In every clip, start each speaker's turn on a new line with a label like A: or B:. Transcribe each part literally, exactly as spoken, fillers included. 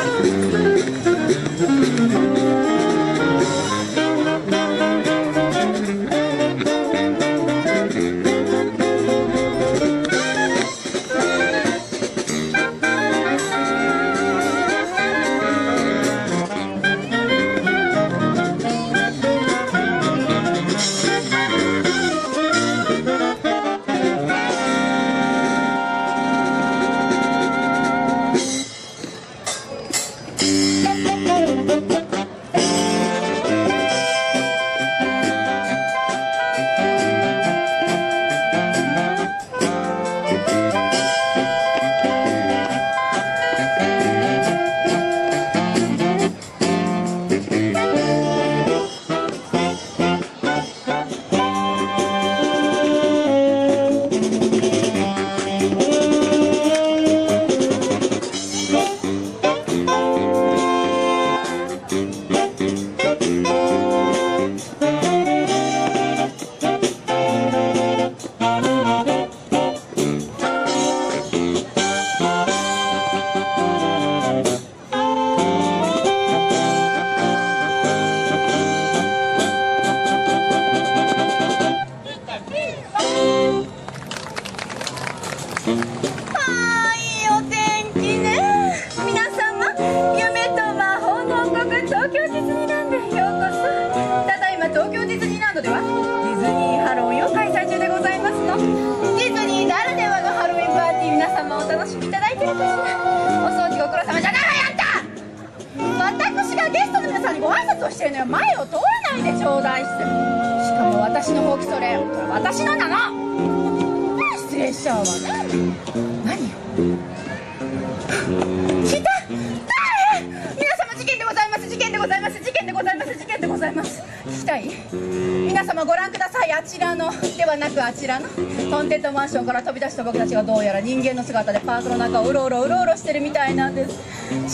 A: マンションから飛び出した僕たちがどうやら人間の姿でパークの中をうろうろうろうろしてるみたいなんです。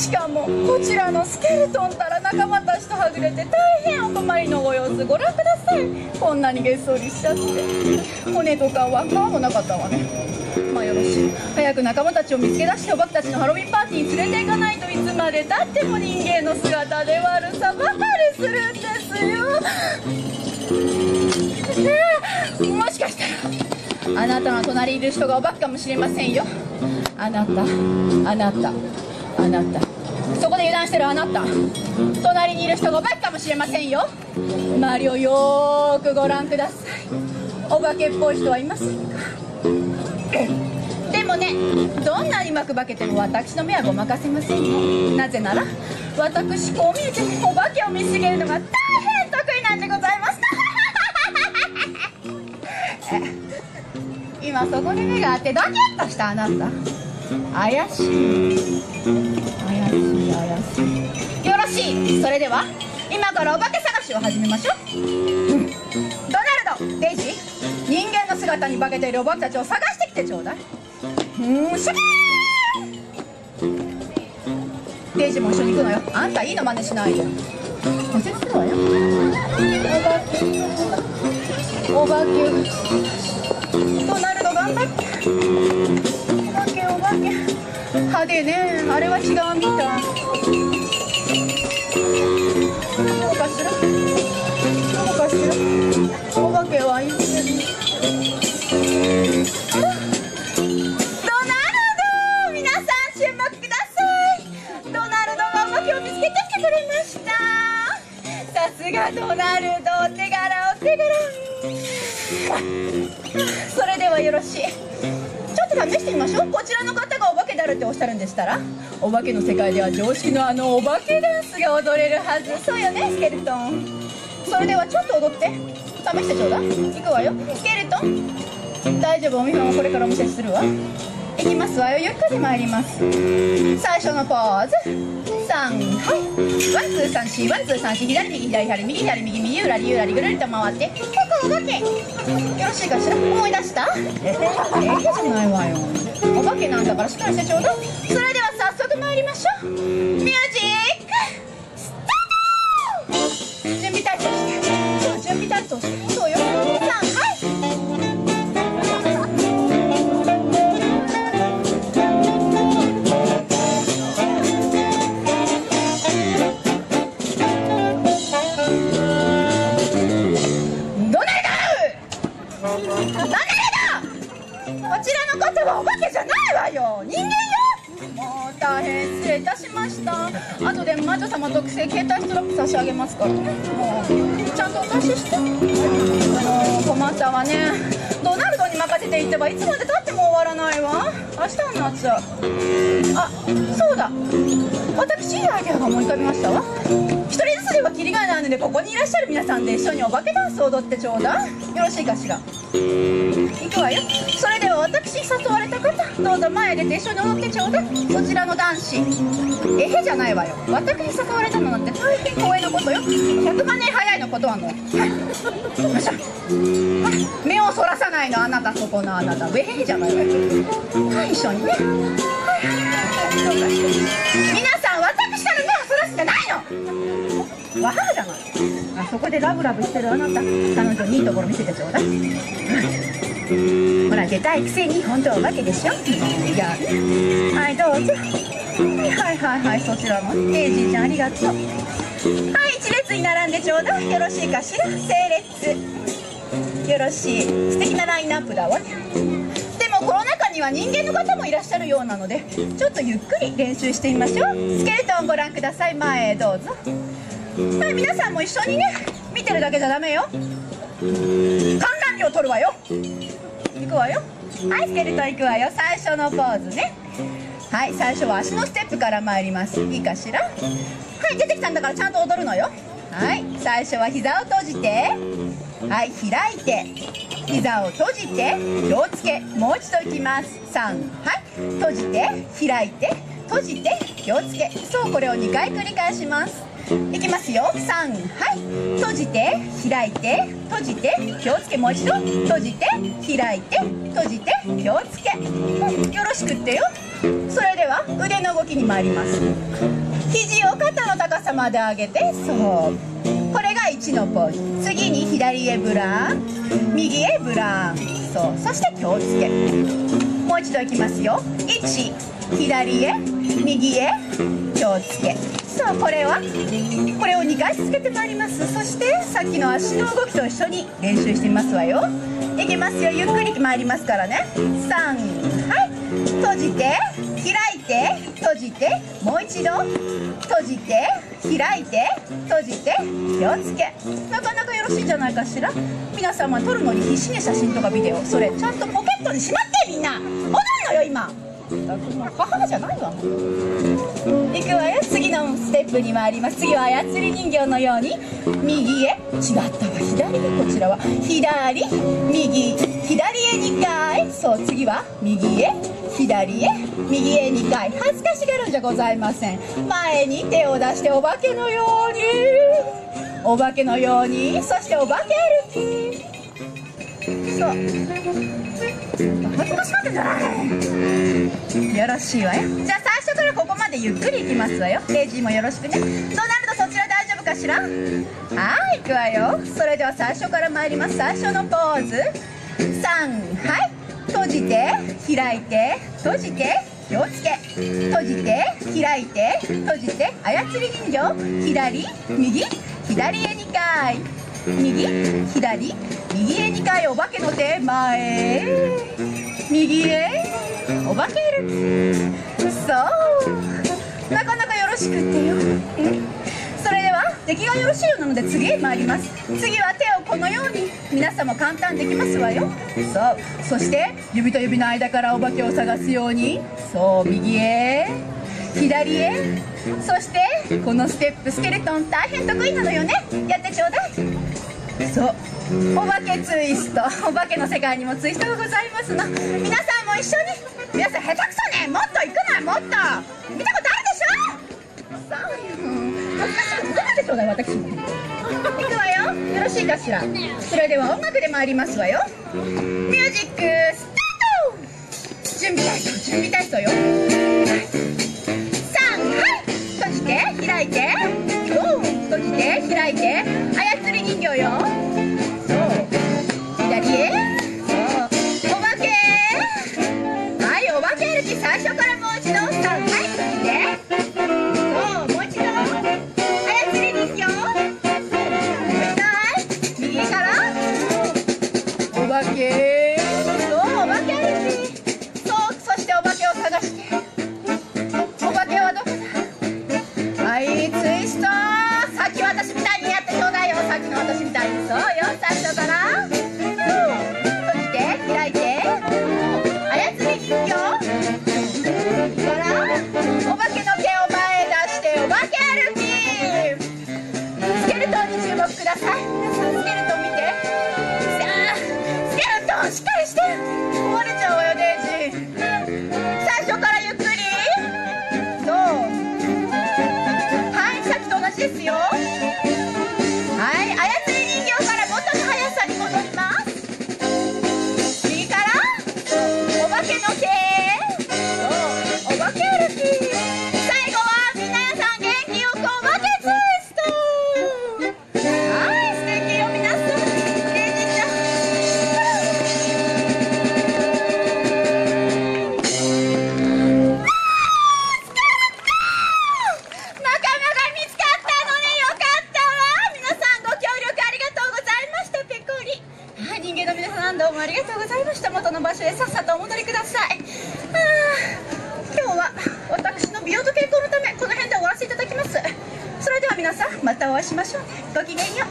A: しかもこちらのスケルトンたら仲間たちとはぐれて大変お困りのご様子ご覧ください。こんなにげっそりしちゃって骨とかは皮もなかったわね。まあよろしい。早く仲間たちを見つけ出しておばくたちのハロウィンパーティーに連れて行かないといつまでたっても人間の姿で悪さばかりするんですよ。ねえ、もしかしたらあなたの隣にいる人がお化けかもしれませんよ。あなた、あなた、あなた、そこで油断してるあなた、隣にいる人がお化けかもしれませんよ。周りをよーくご覧ください。お化けっぽい人はいませんか？でもね、どんなにうまく化けても私の目はごまかせませんよ。なぜなら私こう見えてお化けを見つけるのが大変得意なんでございます。今そこに目があってドキッとしたあなた、怪しい怪しい怪しい。よろしい。それでは今からお化け探しを始めましょう。うん、ドナルド、デイジー、人間の姿に化けているお化けたちを探してきてちょうだい。うん、シャキーン。デイジーも一緒に行くのよ。あんたいいの真似しないで。おせつするわよ。お化けお化けドナルド頑張って。お化けお化け派手ね。あれは違うみたい。どうかしらどうかしら。お化けはいいけど。ドナルド、皆さん注目ください。ドナルドがお化けを見つけてきてくれました。さすがドナルド、お手柄お手柄。それではよろしい。ちょっと試してみましょう。こちらの方がお化けであるっておっしゃるんでしたら、お化けの世界では常識のあのお化けダンスが踊れるはず。そうよね、スケルトン。それではちょっと踊って試してちょうだい。いくわよ。スケルトン大丈夫。お見本をこれからお見せするわ。いきますわよ。ゆっくり参ります。最初のポーズさん、はい、ワンツーさんし、ワンツーさんし、左右左左右左右右ゆらりゆらりぐるりと回って、ここお化け。よろしいかしら。思い出した？ええじゃないわよ。お化けなんだからしっかりしてちょうだい。それでは早速参りましょう。ミュージックスタート。準備体操して。そう、準備体操して。そうよ。さん、はい。 大変失礼いたしました。後で魔女様特製携帯ストラップ差し上げますからね。もうちゃんとお貸しして。あのー、困ったわね。ドナルドに任せていってばいつまでたっても終わらないわ。明日になっちゃう。あ、そうだ、私いいアイデアが思い浮かびましたわ。一人ずつではキリがないので、ここにいらっしゃる皆さんで一緒にお化けダンスを踊ってちょうだい。よろしいかしら。行くわよ。それでは私に誘われた方、どうぞ前へ出て一緒に踊ってちょうだい。そちらの男子、えへじゃないわよ。私に誘われたのなんて大変光栄のことよ。ひゃくまん年早いのことはの。はい、よいしょ。はい、目をそらさないの、あなた、そこのあなた。えへじゃないわよ。はい、一緒にね。はいはいはい、どうかして。皆さん、私から目をそらすんじゃないの。わはじゃない。あそこでラブラブしてるあなた、彼女にいいところ見せてちょうだい。ほら、出たいくせに本当はお化けでしょ。じゃあね、はい、どうぞ。はいはいはいはい、そちらもね。エイジーちゃんありがとう。はい、一列に並んでちょうだい。よろしいかしら。整列。よろしい。素敵なラインナップだわね。でもこの中には人間の方もいらっしゃるようなので、ちょっとゆっくり練習してみましょう。スケルトンご覧ください。前へどうぞ。はい、皆さんも一緒にね。見てるだけじゃダメよ。観覧料取るわよ。行くわよ。はい、スケルトン行くわよ。最初のポーズね。はい、最初は足のステップから参ります。いいかしら。はい、出てきたんだからちゃんと踊るのよ。はい、最初は膝を閉じて、はい、開いて、膝を閉じて、気をつけ。もう一度いきます。さん、はい、閉じて、開いて、閉じて、気をつけ。そう、これをにかい繰り返します。いきますよ。さん、はい、閉じて、開いて、閉じて、気をつけ。もう一度閉じて、開いて、閉じて、気をつけ。よろしくってよ。それでは腕の動きに参ります。肘を肩の高さまで上げて、そう、これがいちのポーズ。次に左へブラン、右へブラン、そう、そして気をつけ。もう一度いきますよ。いち、左へ右へ気をつけ。そう、これはこれをにかい続けてまいります。そしてさっきの足の動きと一緒に練習してみますわよ。いきますよ。ゆっくり参りますからね。さん、はい、閉じて、開いて、閉じて、もう一度閉じて、開いて、閉じて、気をつけ。なかなかよろしいんじゃないかしら。皆様撮るのに必死ね。写真とかビデオ、それちゃんとポケットにしまって。みんな踊るのよ今。母じゃないわ。いくわよ。次のステップに参ります。次は操り人形のように右へ、違ったわ、左へ。こちらは左、右、左へにかい。そう、次は右へ、左へ、右へにかい。恥ずかしがるんじゃございません。前に手を出してお化けのように、お化けのように、そしてお化け歩き。そう、恥ずかしがってんじゃない。よろしいわよ。じゃあ最初からここまでゆっくりいきますわよ。レイジーもよろしくね。ドナルド、そちら大丈夫かしら。はい、行くわよ。それでは最初から参ります。最初のポーズ。さん、はい、閉じて、開いて、閉じて、気をつけ。閉じて、開いて、閉じて、操り人形。左、右、左へにかい。右、左、右へにかい。お化けの手、前、右へ、お化ける。そう、なかなかよろしくってよ。それでは出来がよろしいようなので次へ参ります。次は手をこのように。皆様簡単できますわよ。そう、そして指と指の間からお化けを探すように。そう、右へ、左へ、そしてこのステップ、スケルトン大変得意なのよね。やってちょうだい。そう、お化けツイスト。お化けの世界にもツイストがございますの。皆さんも一緒に。皆さん下手くそね。もっと行くのよ。もっと見たことあるでしょ。さあ、恥ずかしくて見せてちょうだい。私も行くわよ。よろしいかしら。それでは音楽で参りますわよ。ミュージックスタート。準備体操、準備体操よ。さん、はい、閉じて、開いて、おー、閉じて、開いて、操り人形よ。そう、左へ、そう、お化け、はい、お化け歩き。最初からもう一度。さん、はい、閉じて、そう、もう一度、操り人形。もう一回、右から、お化け、そう、お化け歩き。そう、そしてお化けを探して、お化会いしましょうね。ごきげんよう。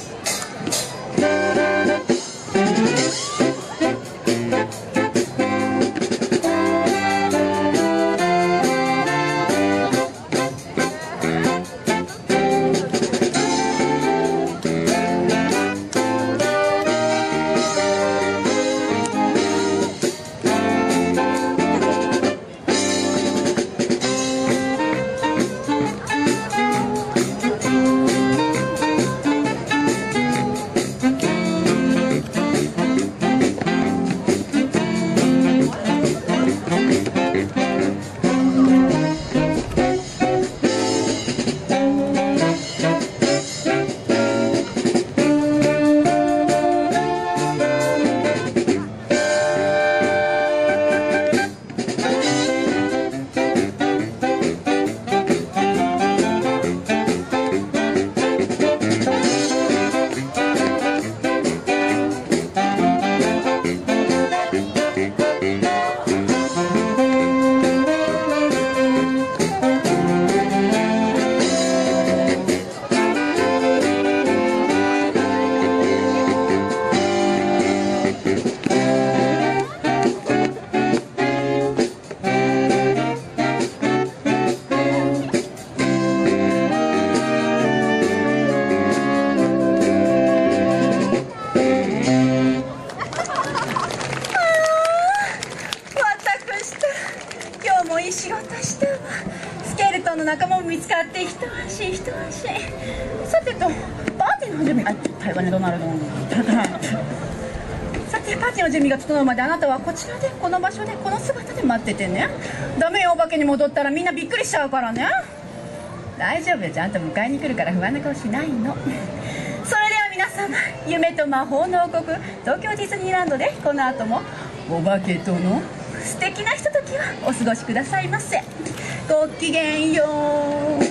A: いい仕事したわ。スケルトンの仲間も見つかって一安心一安心。さてとパーティーの準備、あ、台湾でドナルドさてパーティーの準備が整うまであなたはこちらでこの場所でこの姿で待っててね。ダメよ、お化けに戻ったらみんなびっくりしちゃうからね。大丈夫よ、ちゃんと迎えに来るから不安な顔しないの。それでは皆様、夢と魔法の王国東京ディズニーランドでこの後もお化けとの素敵なひとときをお過ごしくださいませ。ごきげんよう。